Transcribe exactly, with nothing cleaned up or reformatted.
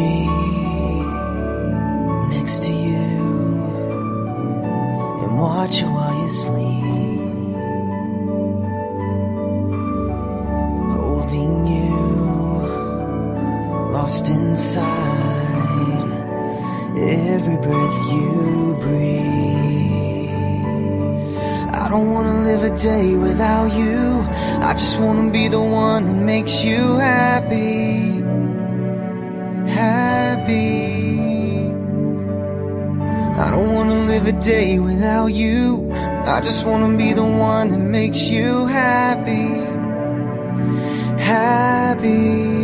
me next to you and watch you while you sleep, holding you, lost inside every breath you breathe. I don't wanna live a day without you. I just wanna be the one that makes you happy, happy. I don't wanna live a day without you. I just wanna be the one that makes you happy, happy.